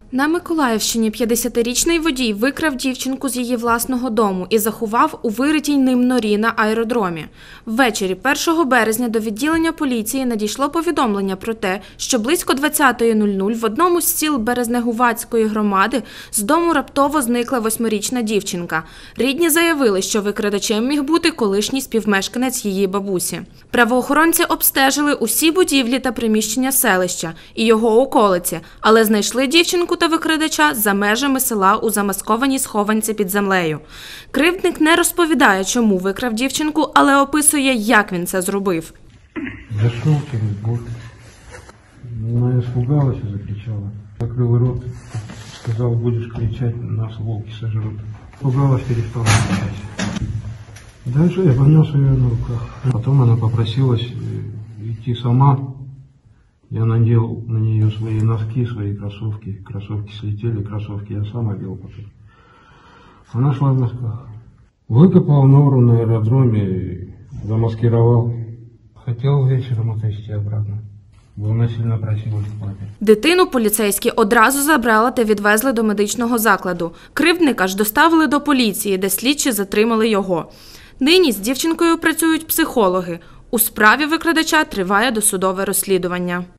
На Миколаївщині 50-річний водій викрав дівчинку з її власного дому і заховав у виритій ним норі на аеродромі. Ввечері 1 березня до відділення поліції надійшло повідомлення про те, що близько 20:00 в одному з сіл Березнегуватської громади з дому раптово зникла 8-річна дівчинка. Рідні заявили, що викрадачем міг бути колишній співмешканець її бабусі. Правоохоронці обстежили усі будівлі та приміщення селища і його околиці, але знайшли дівчинку та викрадача за межами села у замаскованій схованці під землею. Кривдник не розповідає, чому викрав дівчинку, але описує, як він це зробив. Зашел через борт. Она испугалась и закричала. Закрыл рот, сказал, будешь кричать, нас волки сожрут. Испугалась, перестала кричать. Дальше я понес ее на руках. Потом она попросилась идти сама. Я надел на нее свои носки, свои кроссовки. Кроссовки слетели, кроссовки я сам одел потом. Она шла в носках. Выкопал нору на аэродроме, замаскировал. Хотел вечером отвезти обратно. Вона сильно просила к папі. Дитину поліцейські одразу забрали та відвезли до медичного закладу. Кривдника ж доставили до поліції, де слідчі затримали його. Нині з дівчинкою працюють психологи. У справі викрадача триває досудове розслідування.